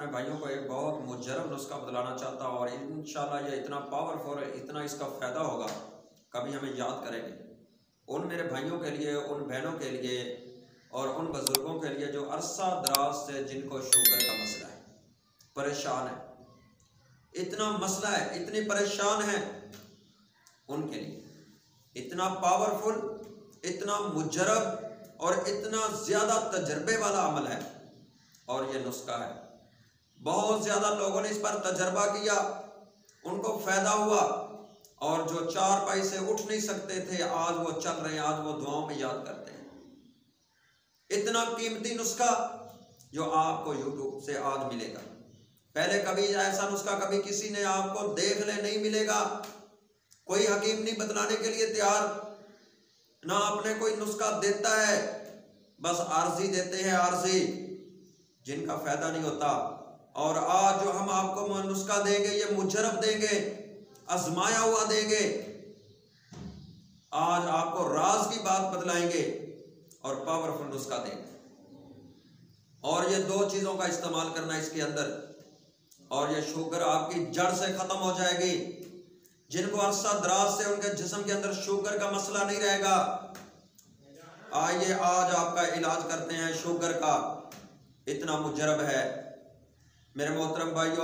अपने भाइयों को एक बहुत मुजरब नुस्खा बतलाना चाहता हूँ और इंशाल्लाह ये इतना पावरफुल है, इतना इसका फ़ायदा होगा, कभी हमें याद करेंगे। उन मेरे भाइयों के लिए, उन बहनों के लिए और उन बुज़ुर्गों के लिए जो अरसा दराज से जिनको शुगर का मसला है, परेशान है, इतना मसला है, इतनी परेशान है, उनके लिए इतना पावरफुल, इतना मुजरब और इतना ज़्यादा तजर्बे वाला अमल है और ये नुस्खा है। बहुत ज़्यादा लोगों ने इस पर तजर्बा किया, उनको फ़ायदा हुआ और जो चारपाई से उठ नहीं सकते थे आज वो चल रहे हैं, आज वो दुआओं में याद करते हैं। इतना कीमती नुस्खा जो आपको यूट्यूब से आज मिलेगा। पहले कभी ऐसा नुस्खा कभी किसी ने आपको देख ले नहीं मिलेगा। कोई हकीम नहीं बतलाने के लिए तैयार, ना अपने कोई नुस्खा देता है, बस आर्जी देते हैं, आर्जी जिनका फ़ायदा नहीं होता। और आज जो हम आपको नुस्खा देंगे ये मुजरब देंगे, आजमाया हुआ देंगे। आज आपको राज की बात बतलाएंगे और पावरफुल नुस्खा देंगे। और ये दो चीज़ों का इस्तेमाल करना इसके अंदर, और ये शुगर आपकी जड़ से ख़त्म हो जाएगी। जिनको अरसा दराज से उनके जिस्म के अंदर शुगर का मसला नहीं रहेगा, आइए आज आपका इलाज करते हैं शुगर का। इतना मुजरब है मेरे मोहतरम भाइयों।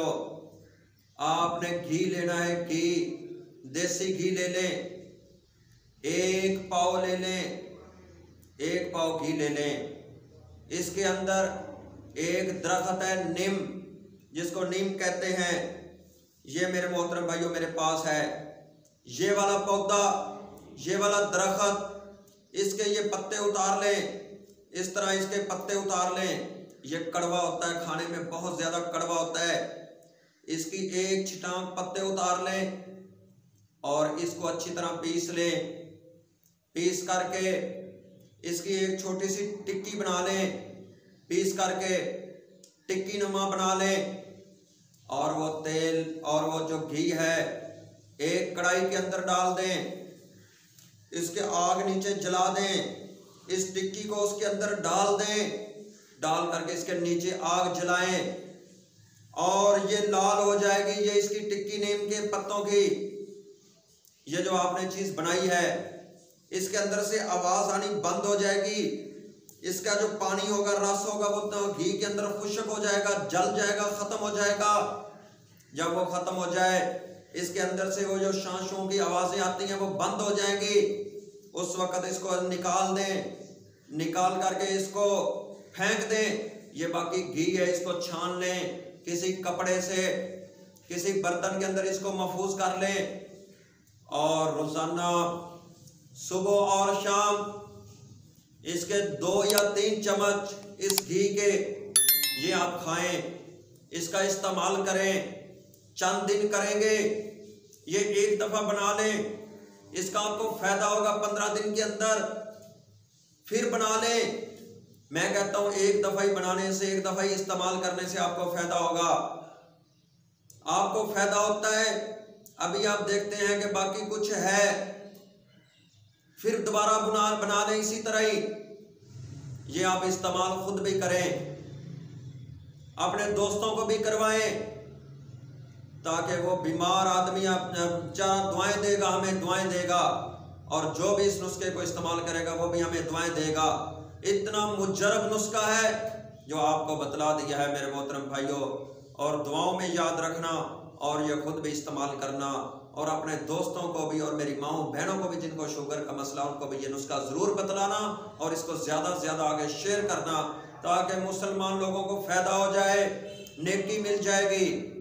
आपने घी लेना है, घी, देसी घी ले लें, 1 पाव ले लें, 1 पाव घी ले लें। इसके अंदर एक दरख्त है नीम, जिसको नीम कहते हैं। ये मेरे मोहतरम भाइयों मेरे पास है। ये वाला पौधा, ये वाला दरख्त, इसके ये पत्ते उतार लें, इस तरह इसके पत्ते उतार लें। ये कड़वा होता है, खाने में बहुत ज़्यादा कड़वा होता है। इसकी एक छिटांग पत्ते उतार लें और इसको अच्छी तरह पीस लें। पीस करके इसकी एक छोटी सी टिक्की बना लें, पीस करके टिक्की नुमा बना लें। और वो तेल और वो जो घी है एक कढ़ाई के अंदर डाल दें, इसके आग नीचे जला दें, इस टिक्की को उसके अंदर डाल दें, डाल करके इसके नीचे आग जलाएं और ये लाल हो जाएगी। ये इसकी टिक्की नीम के पत्तों की, ये जो आपने चीज़ बनाई है, इसके अंदर से आवाज़ आनी बंद हो जाएगी। इसका जो पानी होगा, रस होगा, वो तो घी के अंदर खुश्क हो जाएगा, जल जाएगा, ख़त्म हो जाएगा। जब वो ख़त्म हो जाए, इसके अंदर से वो जो शांशों की आवाज़ें आती हैं वो बंद हो जाएंगी। उस वक़्त इसको निकाल दें, निकाल करके इसको फेंक दें। ये बाकी घी है, इसको छान लें किसी कपड़े से, किसी बर्तन के अंदर इसको महफूज कर लें और रोज़ाना सुबह और शाम इसके 2 या 3 चम्मच इस घी के ये आप खाएं, इसका इस्तेमाल करें। चंद दिन करेंगे, ये एक दफ़ा बना लें, इसका आपको फ़ायदा होगा 15 दिन के अंदर। फिर बना लें। मैं कहता हूँ एक दफ़ा ही बनाने से, एक दफ़ा ही इस्तेमाल करने से आपको फ़ायदा होगा। आपको फ़ायदा होता है, अभी आप देखते हैं कि बाकी कुछ है, फिर दोबारा बना लें इसी तरह ही। ये आप इस्तेमाल खुद भी करें, अपने दोस्तों को भी करवाएं, ताकि वो बीमार आदमी दुआएं देगा, हमें दुआएं देगा, और जो भी इस नुस्खे को इस्तेमाल करेगा वो भी हमें दुआएं देगा। इतना मुजरब नुस्खा है जो आपको बतला दिया है मेरे मोहतरम भाइयों। और दुआओं में याद रखना और ये खुद भी इस्तेमाल करना, और अपने दोस्तों को भी और मेरी माओ बहनों को भी जिनको शुगर का मसला, उनको भी ये नुस्खा ज़रूर बतलाना और इसको ज़्यादा से ज़्यादा आगे शेयर करना, ताकि मुसलमान लोगों को फ़ायदा हो जाए, नेकी मिल जाएगी।